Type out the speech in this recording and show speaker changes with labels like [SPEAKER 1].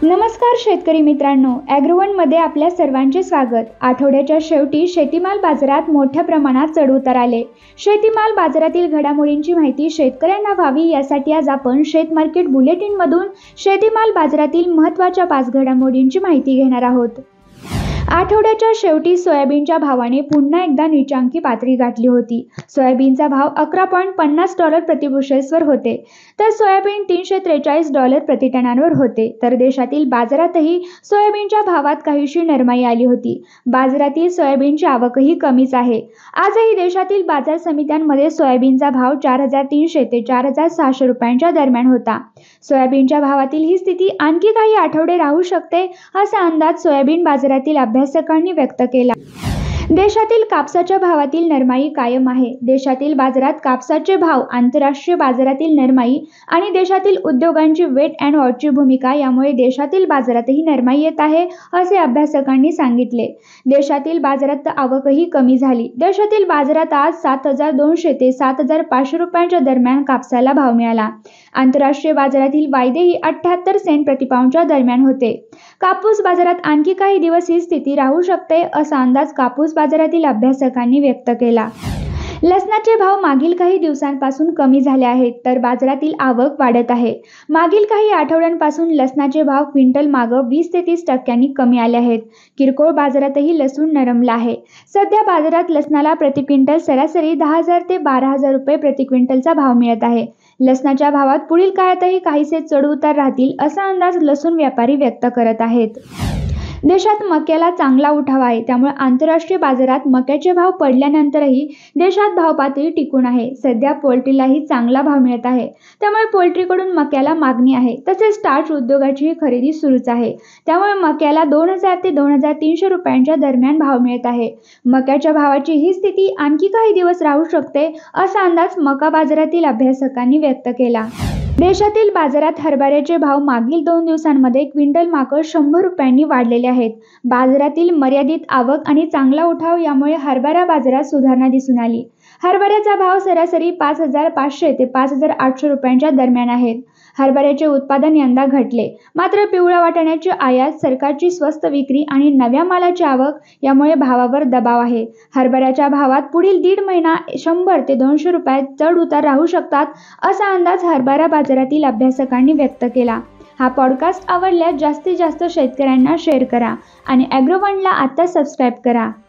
[SPEAKER 1] नमस्कार शेतकरी मित्रांनो, ॲग्रोवनमध्ये आपल्या सर्वांचे स्वागत। आठवड्याच्या शेवटी शेतीमाल बाजारात मोठ्या प्रमाणात चढ-उतार आले। शेतीमाल बाजारातील घडामोडींची माहिती शेतकऱ्यांना व्हावी यासाठी आज आपण शेत मार्केट बुलेटिनमधून शेतीमाल बाजारातील महत्त्वाच्या 5 घडामोडींची माहिती घेणार आहोत। आठवड्याच्या शेवटी सोयाबीनच्या भावाने पुन्हा एकदा नीचांकी पातळी गाठली होती। सोयाबीनचा भाव $11.50 प्रति बुशेल्सवर होते, तर सोयाबीन $343 प्रति टनावर होते। तर देशातील बाजारातही सोयाबीनच्या भावात काहीशी नरमाई आली होती। बाजारातील सोयाबीनची आवकही कमीच आहे। आजही देशातील बाजार समित्यांमध्ये सोयाबीनचा भाव 4,300 ते 4,600 रुपयांच्या दरम्यान होता। सोयाबीनच्या भावातील ही स्थिती आणखी काही आठवडे राहू शकते, असा अंदाज सोयाबीन बाजारातील अभ्यासकांनी व्यक्त केला। देशातील कापसाच्या भावातील नरमाई कायम आहे। देशातील बाजारात कापसाचे भाव, आंतरराष्ट्रीय बाजारातील नरमाई आणि देशातील उद्योगांची वेट अँड वॉचची भूमिका यामुळे देशातील बाजारातही नरमाई येत आहे, असे अभ्यासकांनी सांगितले। देशातील बाजारात आवकही कमी झाली। देशातील बाजारात आज 7,200 ते 7,500 रुपयांच्या दरम्यान कापसाला भाव मिळाला। आंतरराष्ट्रीय बाजारातील वायदेही 78 सेंट प्रति पाऊंडच्या दरम्यान होते। कापूस बाजारात आणखी काही दिवस ही स्थिती राहू शकते, असा अंदाज कापूस बाजारातील अभ्यासकांनी व्यक्त केला। लसणाचे भाव मागील काही दिवसांपासून कमी झाले आहेत, तर बाजारातील आवक वाढत आहे। मागील काही आठवड्यांपासून लसणाचे भाव क्विंटल मागं 20 ते 30% कमी आले आहेत। किरकोळ बाजारातही लसूण नरमला आहे। सध्या बाजारात लसणाला प्रति क्विंटल सरासरी 10,000 ते 12,000 रुपये प्रति क्विंटलचा भाव मिळत आहे। लसणाच्या भावात पुढील काळातही काहीसे चढ-उतार राहतील, असा अंदाज लसूण व्यापारी व्यक्त करत आहेत। देशात मक्याला चांगला उठाव आहे, त्यामुळे आंतरराष्ट्रीय बाजारात मक्याचे भाव पडल्यानंतरही देशात भाव पातळी टिकून आहे। सध्या पोल्ट्रीलाही चांगला भाव मिळत आहे, त्यामुळे पोल्ट्रीकडून मक्याला मागणी आहे। तसेच स्टार्च उद्योगाची खरेदी सुरूच आहे, त्यामुळे मक्याला 2,000 ते 2,300 रुपयांच्या दरम्यान भाव मिळत आहे। मक्याच्या भावाची ही स्थिती आणखी काही दिवस राहू शकते, असा अंदाज मका बाजारातील अभ्यासकांनी व्यक्त केला। देशातील बाजारात हरभऱ्याचे भाव मागील 2 दिवसांमध्ये क्विंटल मागं 100 रुपयांनी वाढलेले आहेत। बाजारातील मर्यादित आवक आणि चांगला उठाव यामुळे हरभरा बाजारात सुधारणा दिसून आली। हरभऱ्याचा भाव सरासरी 5,500 ते 5,800 रुपयांच्या दरम्यान आहेत। हरभऱ्याचे उत्पादन यंदा घटले, मात्र पिवळ्या वाटाण्याची आयात, सरकारची स्वस्त विक्री आणि नव्या मालाची आवक यामुळे भावावर दबाव आहे। हरभऱ्याच्या भावात पुढील 1.5 महिना 100 ते 200 रुपये चढ उतार राहू शकतात, असा अंदाज हरभरा बाजारातील अभ्यासकांनी व्यक्त केला। हा पॉडकास्ट आवडल्यास जास्तीत जास्त शेतकऱ्यांना शेअर करा आणि ॲग्रोवनला आता सबस्क्राईब करा।